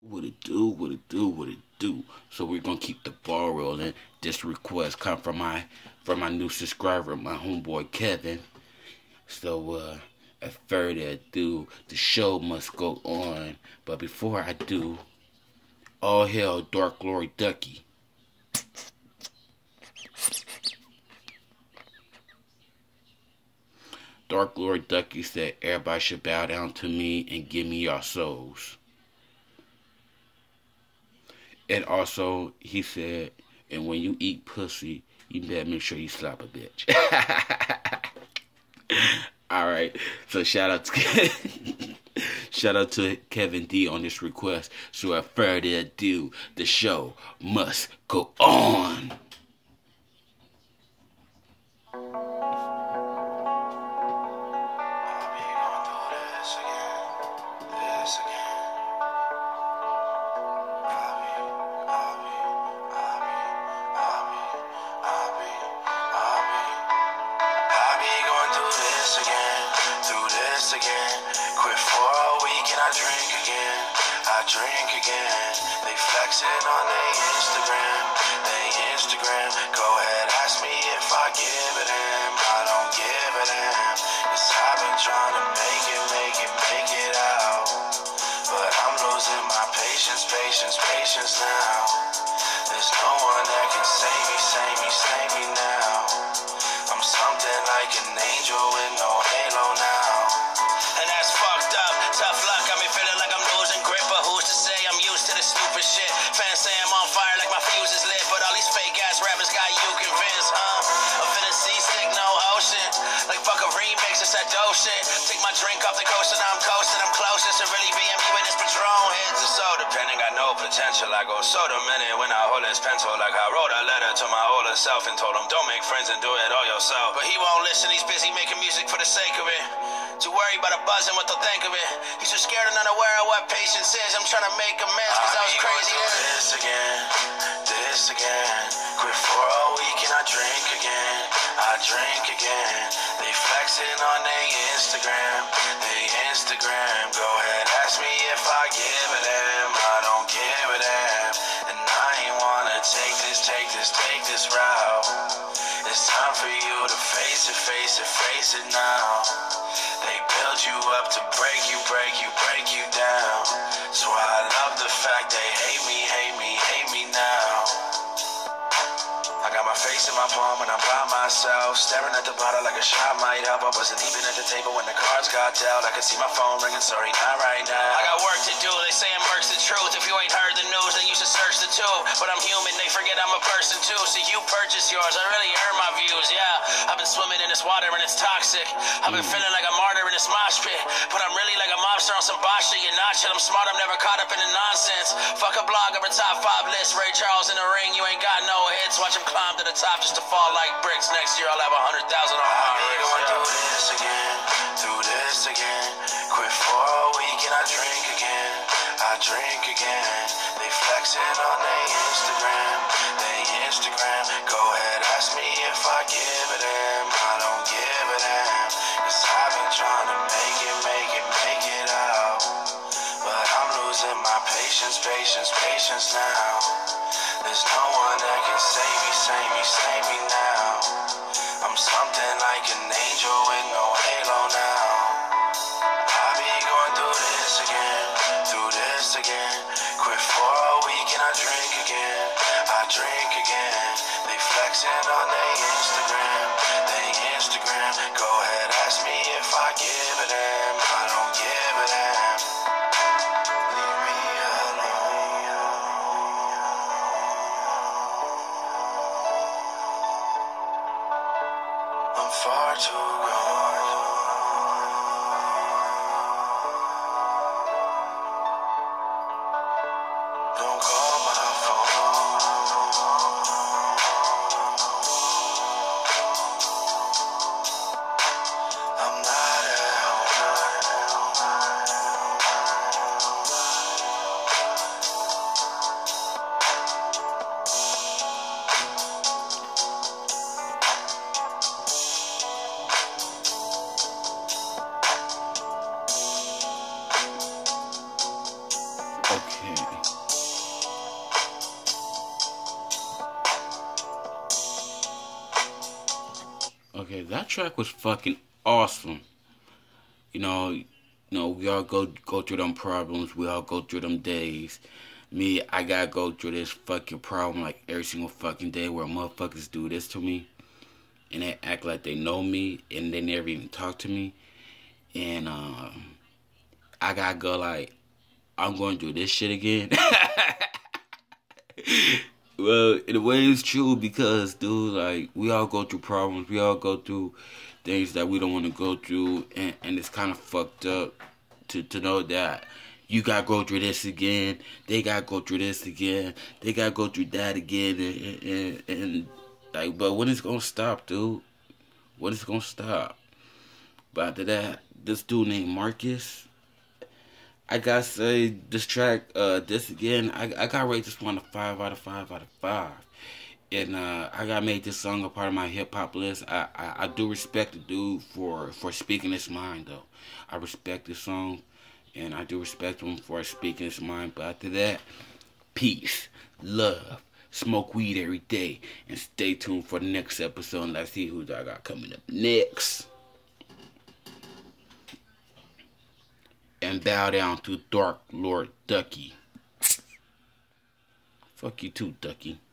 What it do, what it do, what it do. So we're gonna keep the ball rolling. This request come from my new subscriber, my homeboy Kevin. So at further ado, the show must go on. But before I do, all hail Dark Glory Ducky. Dark Glory Ducky said everybody should bow down to me and give me your souls. And also, he said, and when you eat pussy, you better make sure you slap a bitch. All right. So shout out to shout out to Kevin D on this request. So without further ado, the show must go on. Drink again. They flexing on their Instagram. Go ahead, ask me if I give it in. I don't give it in. Cause I've been trying to make it out. But I'm losing my patience now. There's no one that can save me now. I'm something like an angel with no halo now. And that's fucked up. Tough luck, got me feeling like I'm losing grip. But who's to say I'm used to this stupid shit? Fans say I'm on fire like my fuse is lit. But all these fake ass rappers got you convinced, huh? I'm feeling seasick, no ocean. Like fuck a remix, it's that dope shit. Take my drink off the coast and I'm coasting. I'm closest to really being me when this Patron hits. It's so depending, got no potential. I go so minute when I hold his pencil. Like I wrote a letter to my older self and told him don't make friends and do it all yourself. But he won't listen, he's busy making music for the sake of it. Too worried about a buzz and what they'll think of it. He's too scared and unaware of what patience is. I'm trying to make amends cause I was crazy. This again. Quit for a week and I drink again. They flexing on their Instagram. Go ahead, ask me if I give it them. I don't give it them. And I ain't wanna take this route. It's time for you to face it now. They build you up to break you down. So I love the fact they hate me now. I got my face in my palm and I'm by myself, staring at the bottle like a shot might help. I wasn't even at the table when the cards got dealt. I could see my phone ringing, sorry, not right now. I got work to do, they say it works the truth. If you ain't heard the news, then you should search the tube. But I'm human, they forget I'm a person too. So you purchase yours, I really earn my views, yeah. I've been swimming in this water and it's toxic. I've been feeling like a martyr in this mosh pit. But I'm really like a mobster on some boss shit. You're not shit, I'm smart, I'm never caught up in the nonsense. Fuck a blog of a top 5 list. Ray Charles in the ring, you ain't got no hits. Watch him climb to the top just to fall like bricks. Next year I'll have 100,000 on my wrist. Going through this again. Quit for a week and I drink again. They flexing on their Instagram. Go ahead, ask me if I give it them. I don't give it them. Cause I've been trying to make it out. But I'm losing my patience now. There's no one that can save me now. I'm something like an angel with no halo now. I be going through this again. Quit for a week and I drink again. They flexing on their Instagram. Go ahead, ask me if I give it them. I don't give it them. Leave me alone. I'm far too gone. Don't call my phone. I'm not at home. Okay, that track was fucking awesome. We all go through them problems. We all go through them days. Me, I gotta go through this fucking problem like every single fucking day where motherfuckers do this to me and they act like they know me and they never even talk to me. And I gotta go like, I'm going through this shit again. Well, in a way, it's true because, dude, like, we all go through problems. We all go through things that we don't want to go through. And it's kind of fucked up to know that you got to go through this again. They got to go through this again. They got to go through that again. And like, but when it's going to stop, dude? When it's going to stop? But after that, this dude named Marcus, I gotta say, this track, this again, I gotta rate this one a 5 out of 5 out of 5. And I gotta make this song a part of my hip hop list. I do respect the dude for speaking his mind, though. I respect this song, and I do respect him for speaking his mind. But after that, peace, love, smoke weed every day, and stay tuned for the next episode. And let's see who I got coming up next. And bow down to Dark Lord Ducky. Fuck you too, Ducky.